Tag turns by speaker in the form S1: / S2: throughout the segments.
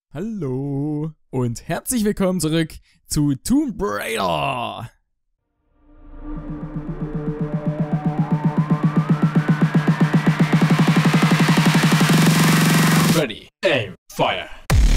S1: Hallo und herzlich willkommen zurück zu Tomb Raider.
S2: Ready, aim, fire.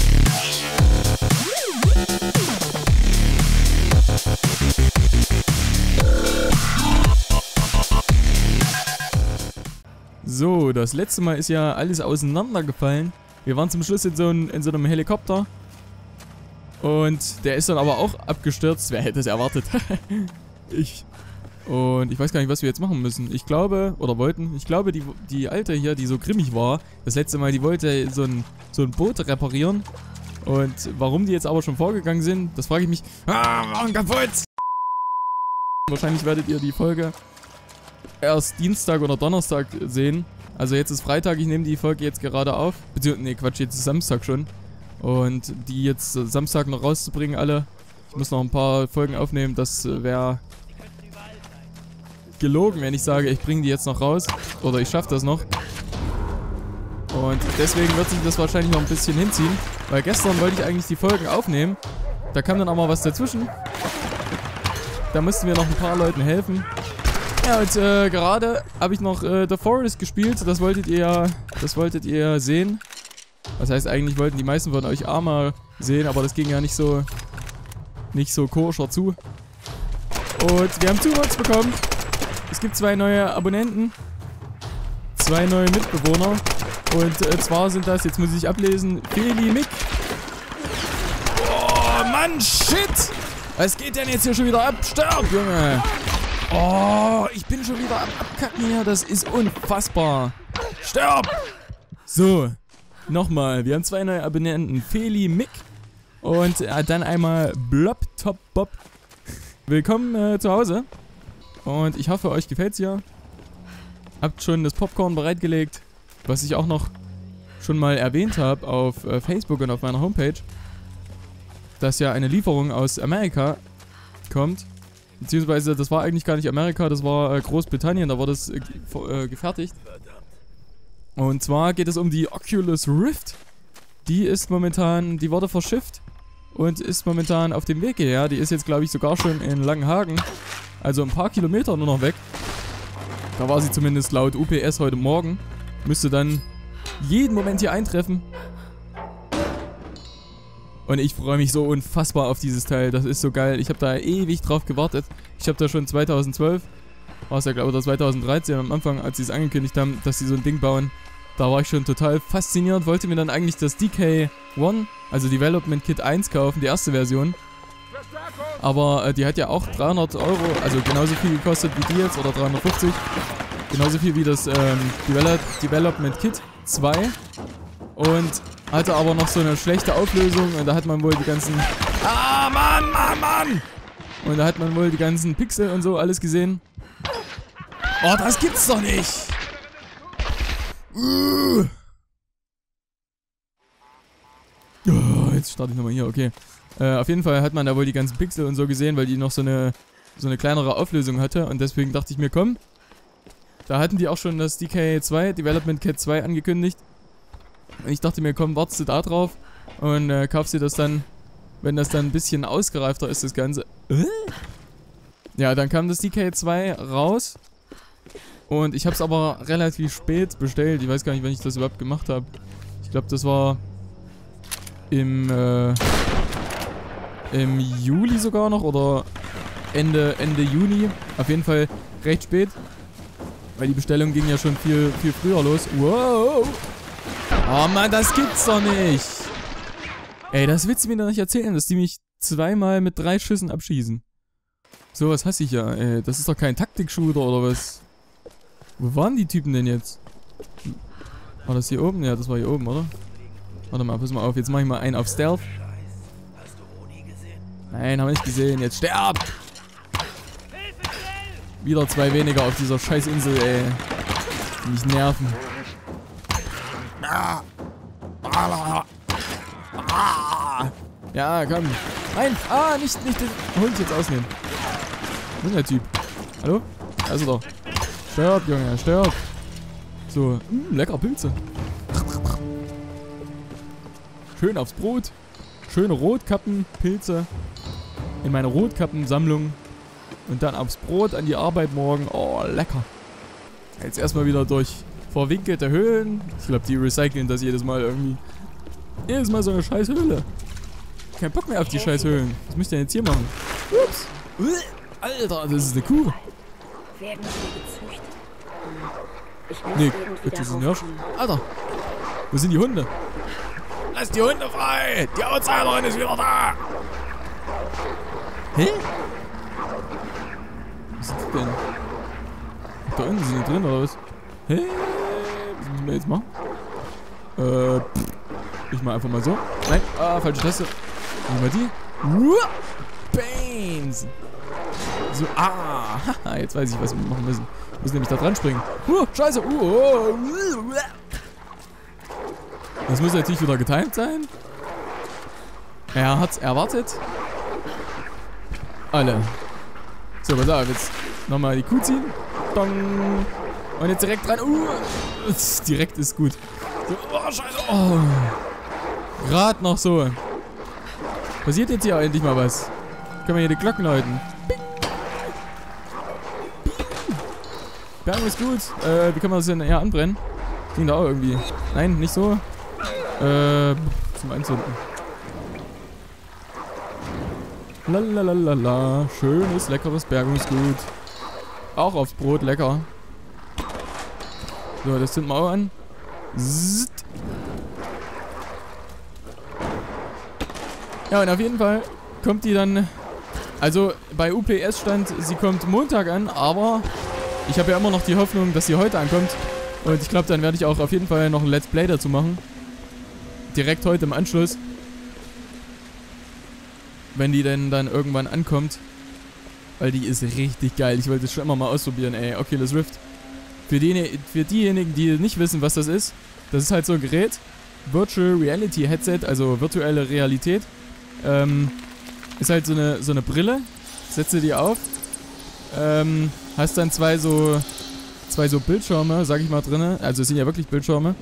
S1: So, das letzte Mal ist ja alles auseinandergefallen. Wir waren zum Schluss in so einem Helikopter. Und der ist dann aber auch abgestürzt. Wer hätte es erwartet? Und ich weiß gar nicht, was wir jetzt machen müssen. Ich glaube, oder wollten, ich glaube, die Alte hier, die so grimmig war, das letzte Mal, die wollte so ein Boot reparieren. Und warum die jetzt aber schon vorgegangen sind, das frage ich mich. Warum kaputt? Wahrscheinlich werdet ihr die Folge erst Dienstag oder Donnerstag sehen. Also jetzt ist Freitag, ich nehme die Folge jetzt gerade auf. Beziehungsweise, nee, Quatsch, jetzt ist Samstag schon. Und die jetzt Samstag noch rauszubringen, alle. Ich muss noch ein paar Folgen aufnehmen, das wäre gelogen, wenn ich sage, ich bringe die jetzt noch raus. Oder ich schaffe das noch. Und deswegen wird sich das wahrscheinlich noch ein bisschen hinziehen. Weil gestern wollte ich eigentlich die Folgen aufnehmen. Da kam dann auch mal was dazwischen. Da mussten wir noch ein paar Leuten helfen. Ja, und gerade habe ich noch The Forest gespielt. Das wolltet ihr sehen. Das heißt, eigentlich wollten die meisten von euch Arma sehen, aber das ging ja nicht so koscher zu. Und wir haben Zuwachs bekommen. Es gibt 2 neue Abonnenten. 2 neue Mitbewohner. Und zwar sind das, jetzt muss ich ablesen, Feli Mick. Oh, Mann, shit! Was geht denn jetzt hier schon wieder ab? Sterb, Junge! Oh, ich bin schon wieder am Abkacken hier. Das ist unfassbar. Sterb! So, nochmal. Wir haben 2 neue Abonnenten. Feli Mick und dann einmal Blob Top Bob. Willkommen zu Hause. Und ich hoffe, euch gefällt's hier. Habt schon das Popcorn bereitgelegt, was ich auch noch schon mal erwähnt habe auf Facebook und auf meiner Homepage. Dass ja eine Lieferung aus Amerika kommt. Beziehungsweise, das war eigentlich gar nicht Amerika, das war Großbritannien, da war das gefertigt. Und zwar geht es um die Oculus Rift. Die wurde verschifft und ist momentan auf dem Weg hierher. Die ist jetzt, glaube ich, sogar schon in Langenhagen. Also ein paar Kilometer nur noch weg. Da war sie zumindest laut UPS heute Morgen. Müsste dann jeden Moment hier eintreffen. Und ich freue mich so unfassbar auf dieses Teil. Das ist so geil. Ich habe da ewig drauf gewartet. Ich habe da schon 2012, war es ja glaube ich, oder 2013 am Anfang, als sie es angekündigt haben, dass sie so ein Ding bauen. Da war ich schon total fasziniert. Wollte mir dann eigentlich das DK1, also Development Kit 1 kaufen, die erste Version. Aber die hat ja auch 300 €, also genauso viel gekostet wie die jetzt, oder 350. Genauso viel wie das Development Kit 2. Und hatte aber noch so eine schlechte Auflösung und da hat man wohl die ganzen... Ah, Mann! Und da hat man wohl die ganzen Pixel und so alles gesehen. Oh, das gibt's doch nicht! Oh, jetzt starte ich nochmal hier, okay. Auf jeden Fall hat man da wohl die ganzen Pixel und so gesehen, weil die noch so eine kleinere Auflösung hatte. Und deswegen dachte ich mir, komm. Da hatten die auch schon das DK2, Development Kit 2 angekündigt. Und ich dachte mir, komm, wartest du da drauf und kaufst dir das dann, wenn das dann ein bisschen ausgereifter ist, das Ganze. Ja, dann kam das DK2 raus und ich habe es aber relativ spät bestellt. Ich weiß gar nicht, wann ich das überhaupt gemacht habe. Ich glaube, das war im Juli sogar noch oder Ende Juni. Auf jeden Fall recht spät, weil die Bestellung ging ja schon viel früher los. Wow! Oh Mann, das gibt's doch nicht. Ey, das willst du mir doch nicht erzählen, dass die mich 2-mal mit 3 Schüssen abschießen. So was hasse ich ja, ey. Das ist doch kein Taktik-Shooter oder was? Wo waren die Typen denn jetzt? War das hier oben? Ja, das war hier oben, oder? Warte mal, pass mal auf. Jetzt mach ich mal einen auf Stealth. Nein, haben wir nicht gesehen. Jetzt sterb! Wieder 2 weniger auf dieser scheiß Insel, ey. Die mich nerven. Ja, komm. Nein, nicht den Hund jetzt ausnehmen. Wo ist der Typ? Hallo? Da ist er doch. Stirb, Junge, stirb. So, lecker Pilze. Schön aufs Brot. Schöne Rotkappen, Pilze. In meine Rotkappensammlung. Und dann aufs Brot an die Arbeit morgen. Oh, lecker. Jetzt erstmal wieder durch verwinkelte Höhlen. Ich glaube, die recyceln das jedes Mal irgendwie. Jedes Mal so eine scheiß Höhle. Kein Bock mehr auf die scheiß Höhlen. Was müsst ihr denn jetzt hier machen? Ups. Alter, das ist eine Kuh.
S3: Werden sie gezüchtet? Ich muss
S1: Nee,
S3: irgendwie
S1: das ist ein
S3: darauf
S1: Hirsch. Alter, wo sind die Hunde? Lass die Hunde frei! Die Outsiderin ist wieder da! Hä? Was sind die denn? Da unten sind die drin, oder was? Hä? Was müssen wir jetzt machen? Ich mach einfach mal so. Nein, falsche Taste. Nehmen wir die. Bames! So, haha, jetzt weiß ich, was wir machen müssen. Wir müssen nämlich da dran springen. Scheiße! Das muss natürlich wieder getimt sein. Er hat's erwartet. Alle. So, pass auf, jetzt nochmal die Kuh ziehen. Dong. Und jetzt direkt dran. Direkt ist gut. So, scheiße. Oh. Gerade noch so. Passiert jetzt hier endlich mal was. Können wir hier die Glocken läuten. Bing. Bergen ist gut. Wie kann man das denn eher anbrennen? Ging da auch irgendwie. Nein, nicht so. Zum Anzünden. Lalalala. Schönes, leckeres Bergungsgut. Auch aufs Brot, lecker. So, das zünden wir auch an. Zzt. Ja, und auf jeden Fall kommt die dann... Also, bei UPS stand, sie kommt Montag an, aber ich habe ja immer noch die Hoffnung, dass sie heute ankommt. Und ich glaube, dann werde ich auch auf jeden Fall noch ein Let's Play dazu machen. Direkt heute im Anschluss. Wenn die denn dann irgendwann ankommt. Weil die ist richtig geil. Ich wollte es schon immer mal ausprobieren, ey. Oculus Rift. Für diejenigen, die nicht wissen, was das ist halt so ein Gerät. Virtual Reality Headset, also virtuelle Realität. Ist halt so eine Brille. Setze die auf. Hast dann zwei so Bildschirme, sag ich mal, drinne. Also es sind ja wirklich Bildschirme.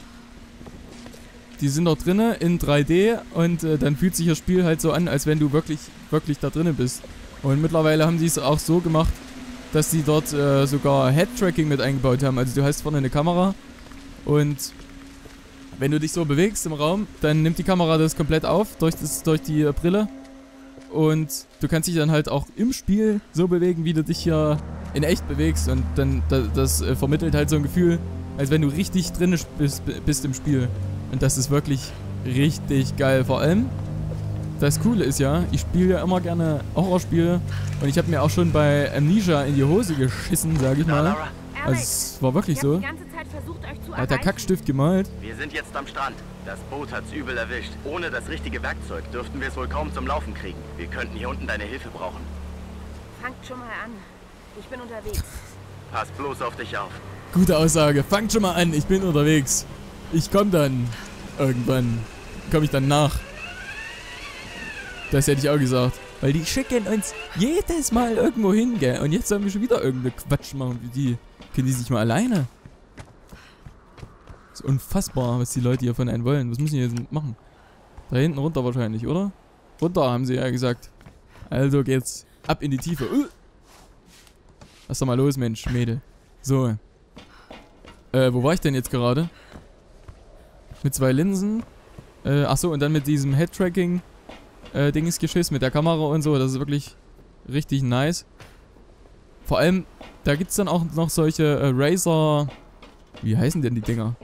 S1: Die sind dort drinne in 3D und dann fühlt sich das Spiel halt so an, als wenn du wirklich da drinnen bist. Und mittlerweile haben die es auch so gemacht, dass sie dort sogar Head-Tracking mit eingebaut haben. Also du hast vorne eine Kamera und wenn du dich so bewegst im Raum, dann nimmt die Kamera das komplett auf durch die Brille. Und du kannst dich dann halt auch im Spiel so bewegen, wie du dich hier in echt bewegst. Und dann das vermittelt halt so ein Gefühl, als wenn du richtig drin bist im Spiel. Und das ist wirklich richtig geil. Vor allem, das Coole ist ja, ich spiele ja immer gerne Horrorspiele. Und ich habe mir auch schon bei Amnesia in die Hose geschissen, sag ich mal. Also es war wirklich so. Hat der Kackstift gemalt.
S4: Wir sind jetzt am Strand. Das Boot hat's übel erwischt. Ohne das richtige Werkzeug dürften wir es wohl kaum zum Laufen kriegen. Wir könnten hier unten deine Hilfe brauchen.
S3: Fangt schon mal an. Ich bin unterwegs.
S4: Pass bloß auf dich auf.
S1: Gute Aussage. Fangt schon mal an. Ich bin unterwegs. Ich komme dann. Irgendwann. Komme ich dann nach. Das hätte ich auch gesagt. Weil die schicken uns jedes Mal irgendwo hin, gell? Und jetzt sollen wir schon wieder irgendeine Quatsch machen wie die. Können die sich mal alleine? Das ist unfassbar, was die Leute hier von einem wollen. Was müssen die jetzt machen? Da hinten runter wahrscheinlich, oder? Runter, haben sie ja gesagt. Also geht's ab in die Tiefe. Lass doch mal los, Mensch, Mädel. So. Wo war ich denn jetzt gerade? Mit 2 Linsen. Achso, und dann mit diesem Head-Tracking Dingsgeschiss mit der Kamera und so. Das ist wirklich richtig nice. Vor allem, da gibt's dann auch noch solche Razer... Wie heißen denn die Dinger?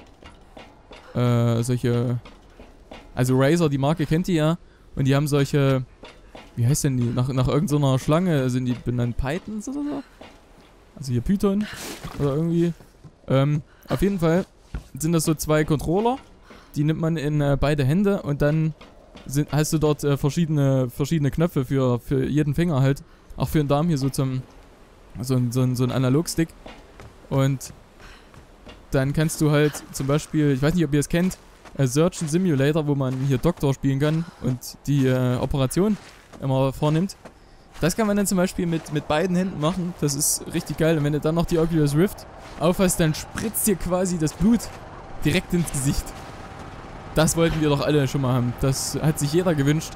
S1: Also Razer, die Marke kennt ihr ja. Und die haben solche... Wie heißt denn die? Nach irgendeiner Schlange sind die benannt. Pythons oder so? Also hier Python. Oder irgendwie. Auf jeden Fall sind das so 2 Controller. Die nimmt man in beide Hände und dann hast du dort verschiedene Knöpfe für jeden Finger halt. Auch für den Daumen hier so so ein Analogstick. Und dann kannst du halt zum Beispiel, ich weiß nicht, ob ihr es kennt, Surgeon Simulator, wo man hier Doktor spielen kann und die Operation immer vornimmt. Das kann man dann zum Beispiel mit beiden Händen machen. Das ist richtig geil. Und wenn du dann noch die Oculus Rift aufhast, dann spritzt dir quasi das Blut direkt ins Gesicht. Das wollten wir doch alle schon mal haben. Das hat sich jeder gewünscht.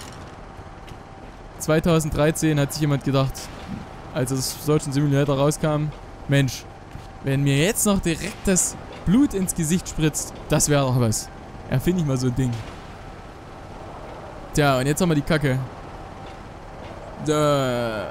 S1: 2013 hat sich jemand gedacht, als das Surgeon Simulator rauskam, Mensch, wenn mir jetzt noch direkt das Blut ins Gesicht spritzt, das wäre doch was. Erfinde ich mal so ein Ding. Tja, und jetzt haben wir die Kacke. Da.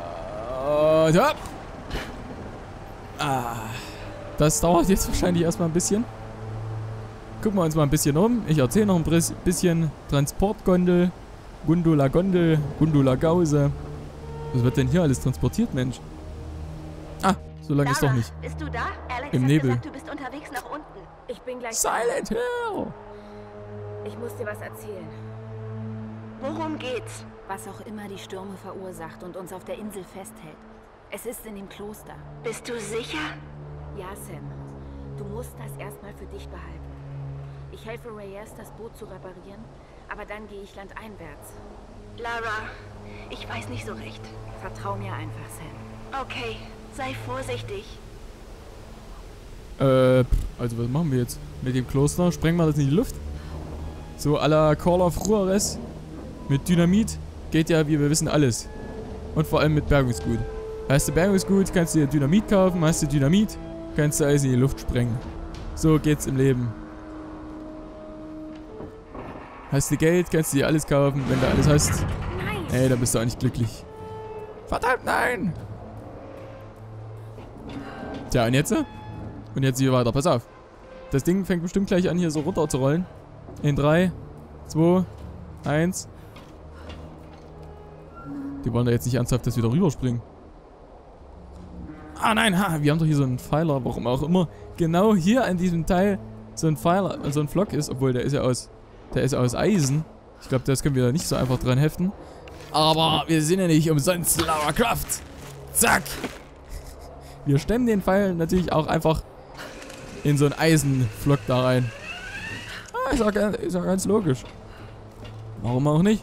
S1: Das dauert jetzt wahrscheinlich erstmal ein bisschen. Gucken wir uns mal ein bisschen um. Ich erzähle noch ein bisschen. Transportgondel, Gondola Gause. Was wird denn hier alles transportiert, Mensch? Ah, so lange ist doch nicht.
S3: Bist du da? Alex
S1: Im
S3: hat
S1: Nebel.
S3: gesagt, du bist unterwegs nach unten. Ich bin gleich
S1: Silent Hill!
S3: da. Ich muss dir was erzählen.
S5: Worum geht's?
S3: Was auch immer die Stürme verursacht und uns auf der Insel festhält. Es ist in dem Kloster.
S5: Bist du sicher?
S3: Ja, Sam. Du musst das erstmal für dich behalten. Ich helfe Reyes, das Boot zu reparieren, aber dann gehe ich landeinwärts.
S5: Lara, ich weiß nicht so recht.
S3: Vertrau mir einfach, Sam.
S5: Okay, sei vorsichtig.
S1: Also was machen wir jetzt? Mit dem Kloster? Sprengen wir das in die Luft? So à la Call of Juarez. Mit Dynamit geht ja, wie wir wissen, alles. Und vor allem mit Bergungsgut. Hast du Bergungsgut, kannst du dir Dynamit kaufen. Hast du Dynamit, kannst du alles in die Luft sprengen. So geht's im Leben. Hast du Geld, kannst du dir alles kaufen. Wenn du alles hast, ey, dann bist du auch nicht glücklich. Verdammt, nein! Tja, und jetzt? Und jetzt hier weiter. Pass auf. Das Ding fängt bestimmt gleich an, hier so runter zu rollen. In 3, 2, 1. Die wollen da jetzt nicht ernsthaft das wieder rüberspringen. Ah nein, wir haben doch hier so einen Pfeiler, warum auch immer. Genau hier an diesem Teil so ein Pfeiler, so ein Flock ist, obwohl der ist ja aus Eisen. Ich glaube, das können wir da nicht so einfach dran heften. Aber wir sind ja nicht umsonst Lara Croft. Zack. Wir stemmen den Pfeil natürlich auch einfach in so einen Eisenflock da rein. Ah, ist ja ganz logisch. Warum auch nicht?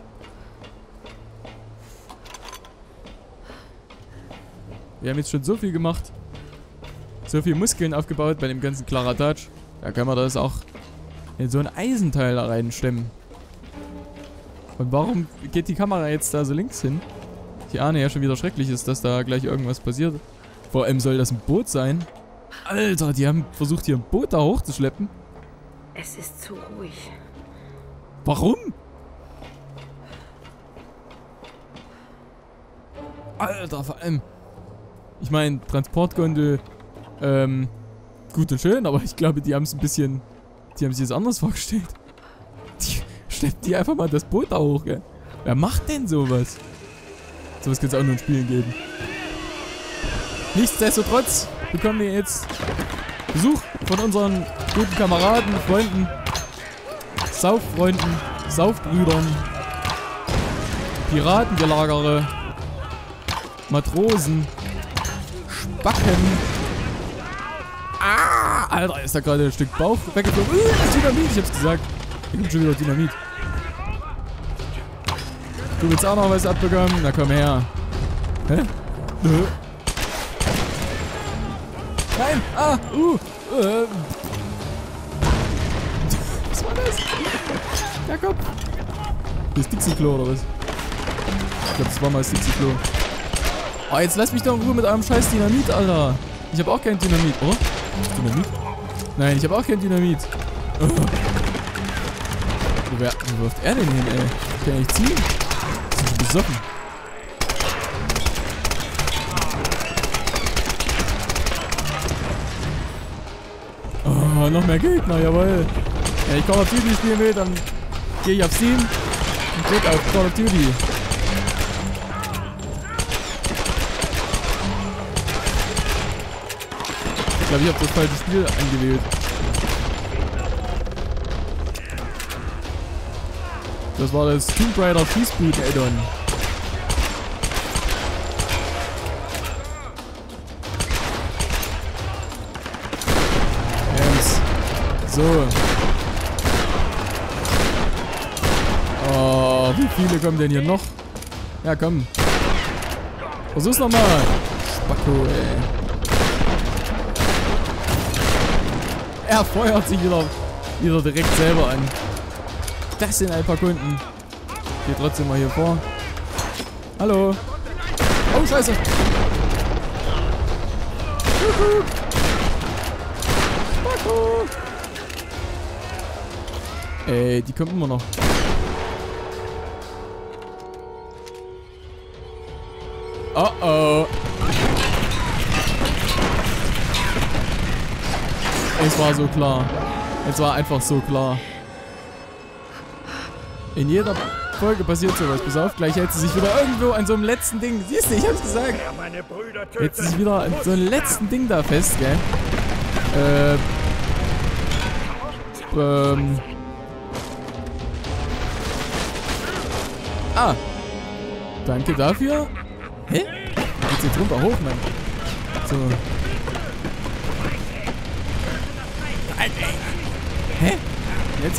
S1: Wir haben jetzt schon so viel gemacht. So viel Muskeln aufgebaut bei dem ganzen Kladderadatsch. Da können wir das auch in so ein Eisenteil da reinstemmen. Und warum geht die Kamera jetzt da so links hin? Ich ahne ja schon wieder schrecklich ist, dass da gleich irgendwas passiert. Vor allem soll das ein Boot sein. Alter, die haben versucht hier ein Boot da hochzuschleppen.
S3: Es ist zu ruhig.
S1: Warum? Alter, vor allem. Ich meine, Transportgondel, gut und schön, aber ich glaube, die haben es ein bisschen, die haben sich das anders vorgestellt. Die schleppen die einfach mal das Boot da hoch, gell? Wer macht denn sowas? Sowas kann es auch nur in Spielen geben. Nichtsdestotrotz bekommen wir jetzt Besuch von unseren guten Kameraden, Freunden, Sauffreunden, Saufbrüdern, Piratengelagere, Matrosen, Spacken. Ah, Alter, ist da gerade ein Stück Bauch weggeflogen. Das ist Dynamit, ich hab's gesagt. Hier kommt schon wieder Dynamit. Du willst auch noch was abbekommen? Na komm her. Hä? Nein! Ah! Was war das? Ja, komm! Das ist Dixie-Klo oder was? Ich glaube, das war mal das Dixie-Klo. Oh, jetzt lass mich doch in Ruhe mit eurem scheiß Dynamit, Alter. Ich habe auch kein Dynamit. Oh? Dynamit? Nein, ich habe auch kein Dynamit. Oh. Wo wirft er denn hin, ey? Kann ich nicht ziehen? Das ist schon besoffen. Oh, noch mehr Gegner, jawohl. Wenn ich Call of Duty spielen will, dann gehe ich auf Steam und klicke auf Call of Duty. Ich glaube, ich habe das falsche Spiel angewählt. Das war das Tomb Raider Freeboot Add-on. So. Oh, wie viele kommen denn hier noch? Ja, komm. Versuch's nochmal. Spacko, ey. Er feuert sich wieder wieder direkt selber an. Das sind ein paar Kunden. Ich gehe trotzdem mal hier vor. Hallo. Oh, scheiße. Ey, die kommt immer noch. Oh oh. Es war so klar. Es war einfach so klar. In jeder Folge passiert sowas. Pass auf, gleich hält sie sich wieder irgendwo an so einem letzten Ding. Siehst du, ich hab's gesagt. Hält sie sich wieder an so einem letzten Ding da fest, gell? Ah. Danke dafür. Hä? Wie geht's jetzt runter? Hoch, Mann. So. Hä? Jetzt?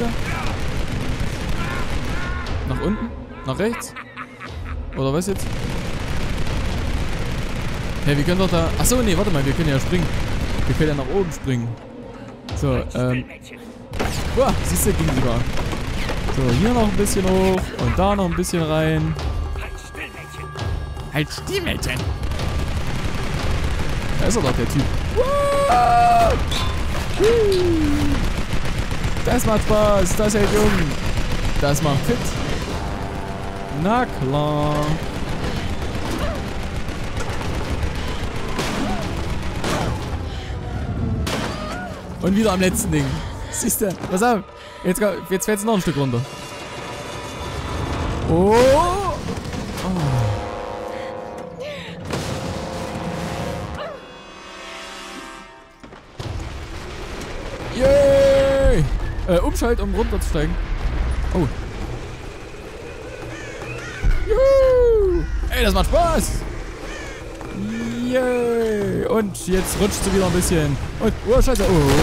S1: Nach unten? Nach rechts? Oder was jetzt? Hey, wir können doch da... Achso, nee, warte mal, wir können ja springen. Wir können ja nach oben springen. So, Boah, siehst du, ging sogar. So, hier noch ein bisschen hoch und da noch ein bisschen rein. Halt still, Mädchen! Da ist er doch, der Typ. Wow! Das macht Spaß, das hält jung. Das macht fit. Na klar. Und wieder am letzten Ding. Siehst du? Pass auf. Jetzt fällt es noch ein Stück runter. Oh. Yay! Umschalt, um runterzusteigen. Oh. Juhu! Ey, das macht Spaß! Yay! Und jetzt rutscht sie wieder ein bisschen. Und, oh, scheiße.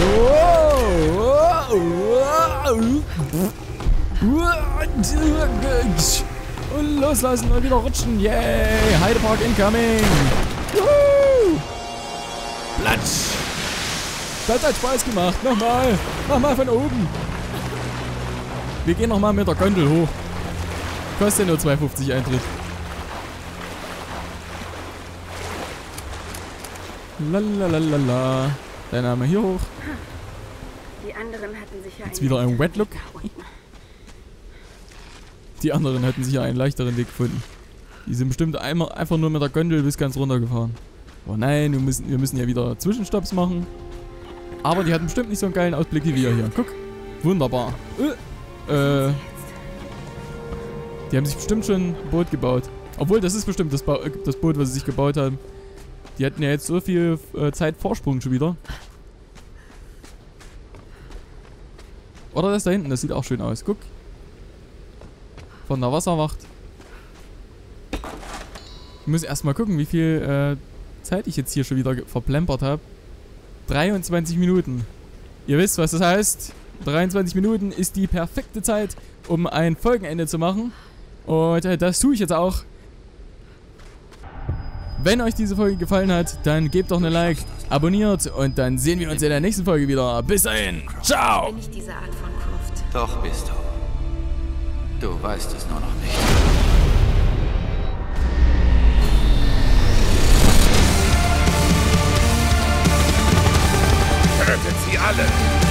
S1: Und loslassen und wieder rutschen. Yay! Heidepark incoming! Juhu! Platsch! Das hat Spaß gemacht. Nochmal. Nochmal von oben. Wir gehen nochmal mit der Gondel hoch. Kostet nur 2,50 Eintritt. Lalalala. Dann haben wir hier hoch.
S3: Die anderen hatten sich ja
S1: jetzt wieder ein Wet Look. Die anderen hätten sich ja einen leichteren Weg gefunden. Die sind bestimmt einfach nur mit der Gondel bis ganz runter gefahren. Oh nein, wir müssen ja wieder Zwischenstopps machen. Aber die hatten bestimmt nicht so einen geilen Ausblick wie wir hier. Guck. Wunderbar. Die haben sich bestimmt schon ein Boot gebaut. Obwohl, das ist bestimmt das Boot, was sie sich gebaut haben. Die hatten ja jetzt so viel Zeit Vorsprung schon wieder. Oder das da hinten, das sieht auch schön aus. Guck. Von der Wasserwacht. Ich muss erstmal gucken, wie viel Zeit ich jetzt hier schon wieder verplempert habe. 23 Minuten. Ihr wisst, was das heißt. 23 Minuten ist die perfekte Zeit, um ein Folgenende zu machen. Und das tue ich jetzt auch. Wenn euch diese Folge gefallen hat, dann gebt doch eine Like, abonniert und dann sehen wir uns in der nächsten Folge wieder. Bis dahin. Ciao.
S3: Bin ich diese Art von Gruft?
S6: Doch bist du. Du weißt es nur noch nicht.
S7: Tötet sie alle!